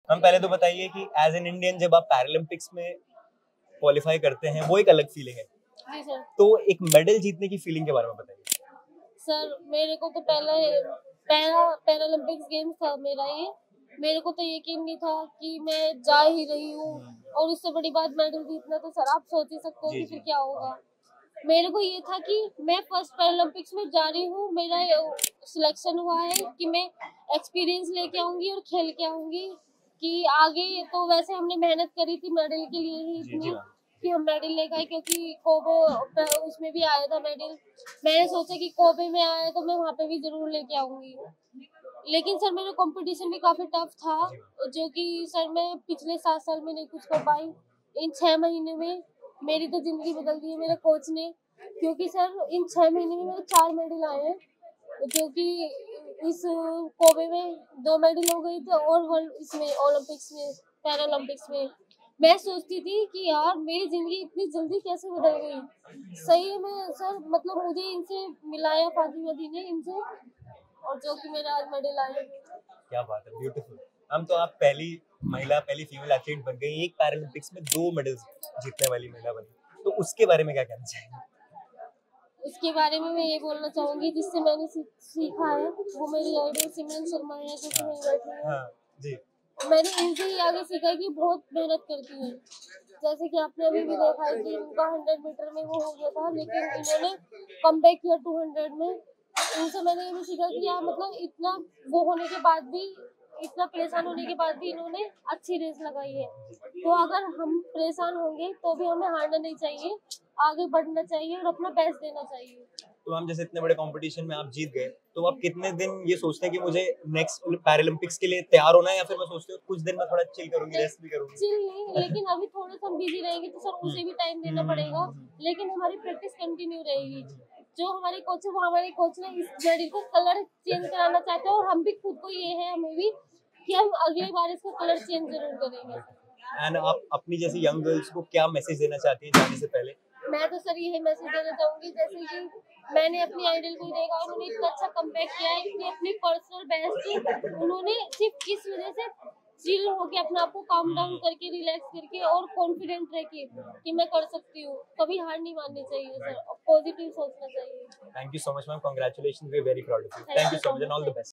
हम पहले तो बताइए कि एज एन इंडियन जब आप पैरालंपिक्स में क्वालिफाई करते हैं वो एक अलग फीलिंग है। जी सर। तो एक मेडल जीतने की फीलिंग के बारे में बताइए। सर मेरे को तो पैरालंपिक्स गेम्स था मेरा ये। मेरे को तो यकीन नहीं था कि मैं जा ही रही हूँ और उससे बड़ी बात मेडल जीतना, तो सर आप सोच ही सकते हो कि फिर क्या होगा। मेरे को ये था कि मैं फर्स्ट पैरालंपिक्स में जा रही हूँ, मेरा सिलेक्शन हुआ है कि मैं एक्सपीरियंस लेके आऊंगी और खेल के आऊंगी कि आगे। तो वैसे हमने मेहनत करी थी मेडल के लिए ही इतनी कि हम मेडल लेके आए, क्योंकि कोबे उसमें भी आया था मेडल। मैंने सोचा कि कोबे में आया तो मैं वहाँ पे भी जरूर लेके आऊंगी। लेकिन सर मेरा कंपटीशन भी काफी टफ था, जो कि सर मैं पिछले 7 साल में नहीं कुछ कर पाई। इन 6 महीने में मेरी तो जिंदगी बदल दी है मेरे कोच ने, क्योंकि सर इन 6 महीने में मेरे 4 मेडल आए हैं, जो कि इस कोबे में 2 मेडल हो गई थे और वर्ल्ड इसमें ओलंपिक्स में पैरालंपिक्स में। मैं सोचती थी कि यार मेरी जिंदगी इतनी जल्दी कैसे बदल गई। सही में सर, मतलब मुझे इनसे मिलाया फातिमा दी ने इनसे, और जो कि मेरे आज मेडल आए। क्या बात है, ब्यूटीफुल। हम तो आप पहली फीमेल एथलीट बन गई, एक पैरालंपिक्स में 2 मेडल्स जीतने वाली महिला बनी। तो उसके बारे में क्या कहना चाहेंगे? उसके बारे में मैं ये बोलना चाहूंगी, जिससे मैंने सीखा है वो मेरी आइडल सिमरन शर्मा है, जो कि मेरी बैठी है। हाँ जी। मैंने इनसे ही आगे सीखा है कि बहुत मेहनत करती है। जैसे कि आपने अभी भी देखा है कि इनका 100 मीटर में वो हो गया था, लेकिन इन्होंने कमबैक किया 200 में। इनसे मैंने ये भी सीखा कि यार मतलब इतना वो होने के बाद भी, इतना परेशान होने के बाद भी इन्होंने अच्छी रेस लगाई है। तो अगर हम परेशान होंगे तो भी हमें हारना नहीं चाहिए, आगे बढ़ना चाहिए और अपना बेस्ट देना चाहिए। तो हम जैसे इतने बड़े कंपटीशन में आप जीत गए, तो आप कितने दिन ये सोचते हैं कि मुझे नेक्स्ट पैरालंपिक्स के लिए तैयार होना है, या फिर मैं सोचती हूँ कुछ दिन में थोड़ा चिल करूंगी, रेस्ट भी करूंगी? चिल नहीं, लेकिन अभी थोड़ा सा बिजी रहेंगे तो सर उसे भी टाइम देना पड़ेगा, लेकिन हमारी प्रैक्टिस कंटिन्यू रहेगी। जो हमारे कोच है वो हमारे कोच ने इस जड़ी को कलर चेंज कराना चाहते हैं, और हम भी खुद को ये है हमें भी कि हम अगली बार इसका कलर चेंज जरूर करेंगे। एंड आप अपनी जैसी यंग गर्ल्स को क्या मैसेज देना चाहती हैं जाने से पहले? मैं तो सर यही मैसेज देना चाहूंगी, जैसे कि मैंने अपनी आइडल को देखा, उन्होंने इतना अच्छा कमबैक किया है, इतनी अपनी पर्सनल बेस्ट उन्होंने सिर्फ इस वजह से चिल होके अपने आप को काम डाउन करके, रिलैक्स करके और कॉन्फिडेंट रह के कि मैं कर सकती हूँ। कभी हार नहीं माननी चाहिए सर, पॉजिटिव सोचना चाहिए। Thank you so much ma'am, congratulations, we are very proud of you. Thank you so much and all the best.